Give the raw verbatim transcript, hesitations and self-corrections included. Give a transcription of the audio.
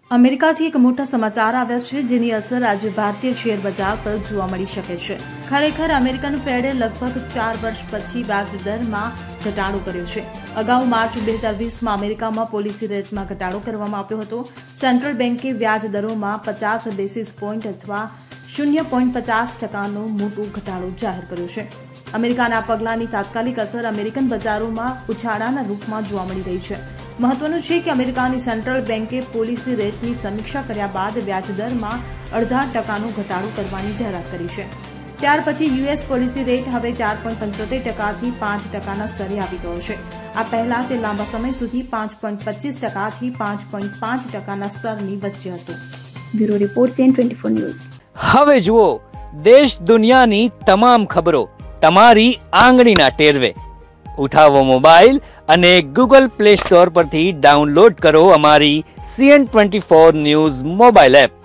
અમેરિકાથી એક મોટા સમાચાર આવ્યા છે, જેની અસર આજે ભારતીય શેર બજાર પર જોવા મળી શકે છે. ખરેખર અમેરિકન ફેડે લગભગ ચાર વર્ષ પછી વ્યાજ દરમાં ઘટાડો કર્યો છે. અગાઉ માર્ચ બે હજાર વીસમાં અમેરિકામાં પોલિસી રેટમાં ઘટાડો કરવામાં આવ્યો હતો. સેન્ટ્રલ બેન્કે વ્યાજ દરોમાં પચાસ બેસિસ પોઈન્ટ અથવા શૂન્ય પોઈન્ટ પચાસ ટકાનો મોટો ઘટાડો જાહેર કર્યો છે. અમેરિકાના પગલાની તાત્કાલિક અસર અમેરિકન બજારોમાં ઉછાળાના રૂપમાં જોવા મળી રહી છે. મહત્વનું છે કે અમેરિકાની સેન્ટ્રલ બેન્કે પોલિસી રેટની સમીક્ષા કર્યા બાદ વ્યાજદરમાં અડધા ટકાનો ઘટાડો કરવાની જાહેરાત કરી છે. ત્યાર પછી યુએસ પોલિસી રેટ હવે ચાર પોઈન્ટ પંચોતેર ટકાથી પાંચ ટકાના સ્તરે આવી ગયો છે. આ પહેલા તે લાંબા સમય સુધી પાંચ પોઈન્ટ પચીસ ટકાથી પાંચ પોઈન્ટ પાંચ ટકાના સ્તરની વચ્ચે હતો. Bureau report CN twenty four news. હવે જુઓ દેશ દુનિયાની તમામ ખબરો તમારી આંગળીના ટેરવે. ઉઠાવો મોબાઈલ અને ગૂગલ પ્લે સ્ટોર પરથી ડાઉનલોડ કરો અમારી CN twenty four news mobile app.